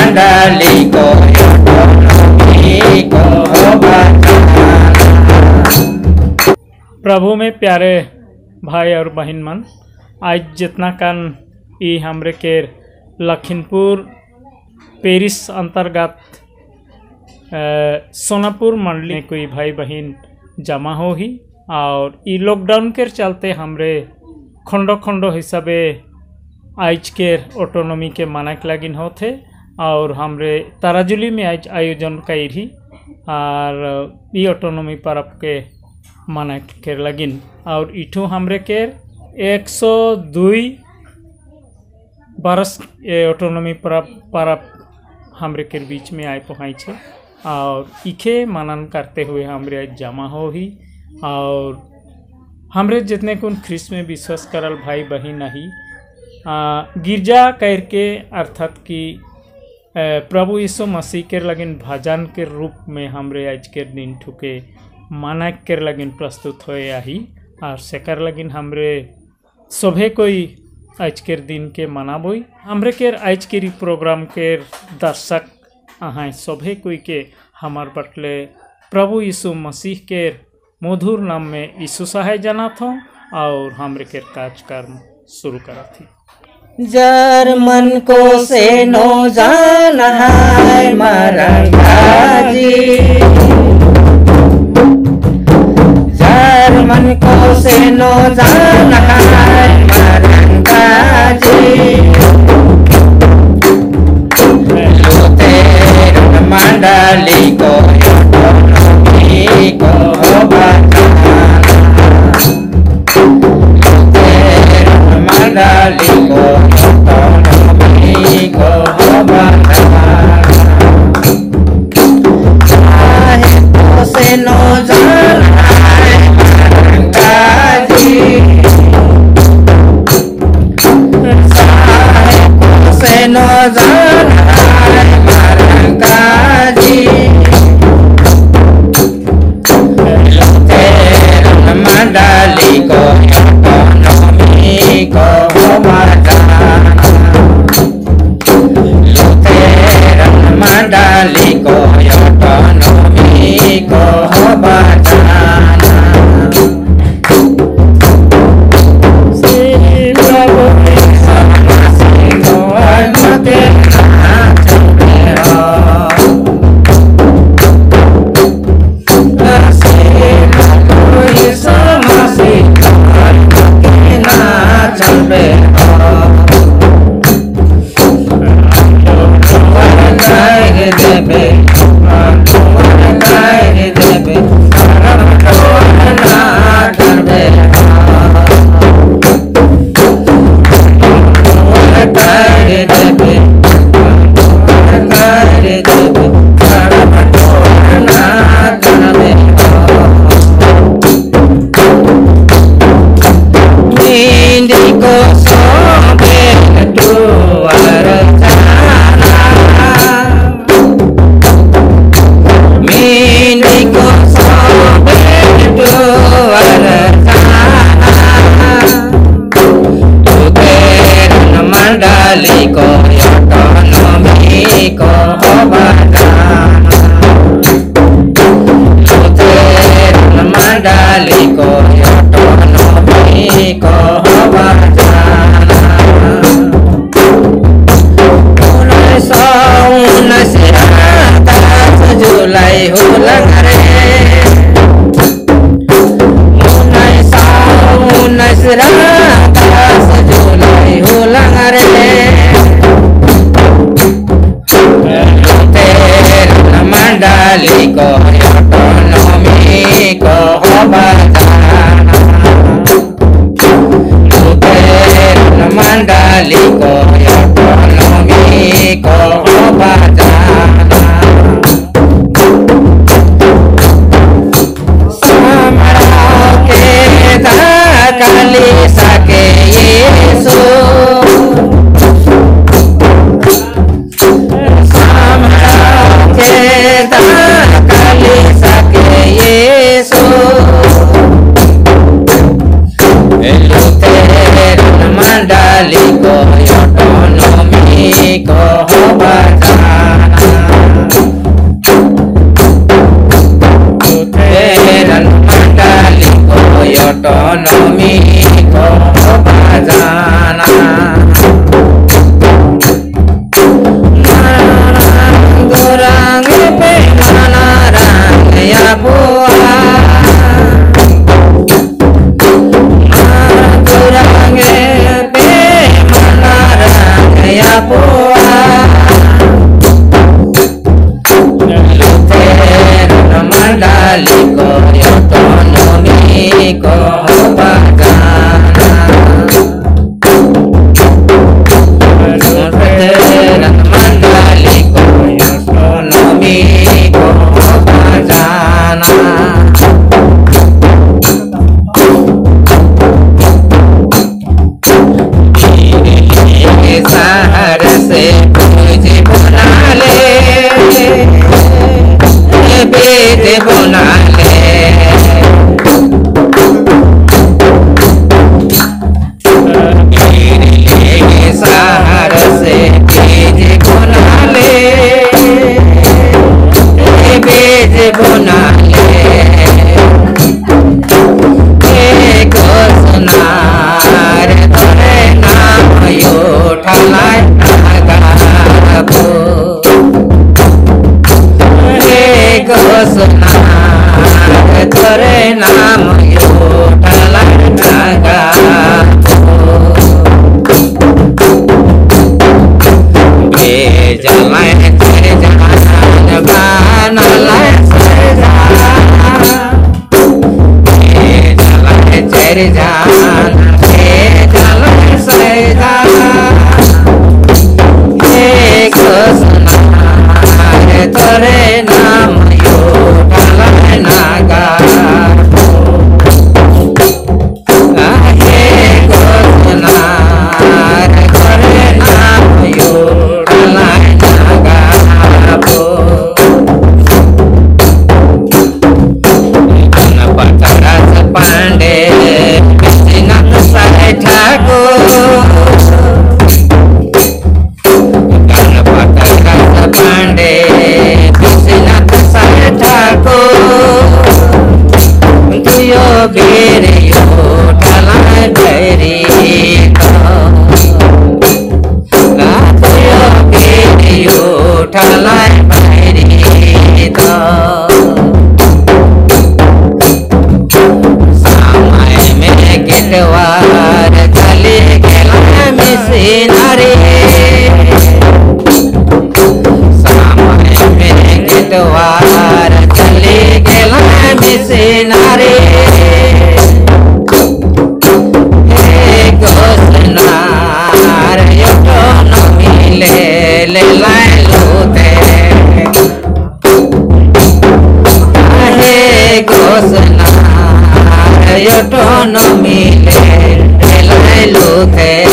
Mandalico Yotonomico Bacana। प्रभु में प्यारे भाई और बहन मन, आज जितना कान ई हमरे के लखीमपुर पेरिस अंतर्गत सोनापुर मंडली में कोई भाई बहन जमा हो ही और ई लॉकडाउन के चलते हमरे खंडो खंडो हिसाबे आज के ऑटोनॉमी के मानक लगिन होते और हमरे ताराजुली में आज आयोजन करी और ई ऑटोनॉमी पर्व के मानक के लगिन और इठू हमरे के 102 बरस ऑटोनॉमी पर्व हमरे के बीच में आए पहुँचे और इखे मनन करते हुए हमरे जमा हो ही और हमरे जितने कुन ख्रिस्त में विश्वास करल भाई बहन ही गिरजा करके अर्थात कि प्रभु यीशु मसीह के लगिन भजन के रूप में हमरे आज के दिन ठुके मानक के लगिन प्रस्तुत होए आही और सेकर लगिन हमरे सभे कोई आज के दिन के मनाबोई हमरे के आज के प्रोग्राम के दर्शक अहाँ सभे कोई के हमार बटले प्रभु यीशु मसीह के मधुर नाम में यीशु सहाय जनात हूँ और हमरे के कार्यक्रम शुरू करा थी। जर्मन को से नो जान है मरंगाजी, जर्मन को से नो जान है मरंगाजी। लुथेरन मंडली को योटोनॉमी को बचाना, लुथेरन मंडली को योटोनॉमी को बचाना। चाहे तो से नो जान है मरंगाजी, चाहे तो से नो जान है मरंगाजी। लुथेरन मंडली को योटोनॉमी को बचाना, लुथेरन मंडली को योटोनॉमी को बचाना। श्री प्रभु यीशु मसीह को अनुमति नाचते हो, श्री प्रभु यीशु मसीह को अनुमति नाचते हो। देवे देवे मंडली को योटोनॉमी को बचाना, लुथेरन मंडली को योटोनॉमी को बचाना। 1919 जुलाई हुलंग रे, 1919 जुलाई हुलंग रे। लुथेरन मंडली को योटोनॉमी को बचाना, लुथेरन मंडली को योटोनॉमी को बचाना। समराव के दाखली सके यीशु, समराव के दाखली सके यीशु। लुथेरन मंडली को योटोनॉमी को बचाना, से बीज बना ले, बीज बना ले। सार से बीज बना ले, बीज बना ले। एक सुनार तोरे नाम उठलाय नागाबो, एक सुनार तोरे नाम उठलाय नागाबो। जलाय तेरे जान बनालाय सजा, जलाय तेरे जान जलाय सजा। एक सुनार तोरे नाम उठलाय नागाबो, एक सुनार तोरे नाम उठलाय नागाबो। गणपत रस पांडे विश्वनाथ साई ठाकुर, गणपत रस पांडे विश्वनाथ साई ठाकुर। दुयो बेर उठलाय भैरी उठलाय भैरी तो। समय में गिटवार चली गेला मिशनरी, समय में गिटवार चली गेला मिशनरी। एक सुनार यो न मिले ले लाय लूते, सुनार यो न मिले ले लाय लूते।